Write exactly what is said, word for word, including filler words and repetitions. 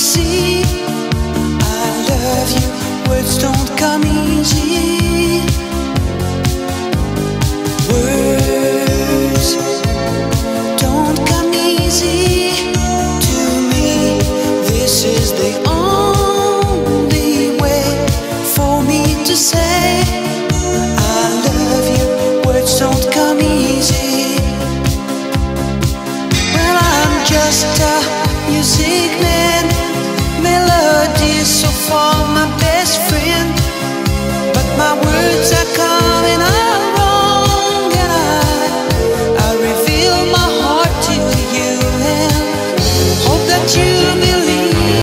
see. I love you, words don't come easy. Words don't come easy to me. This is the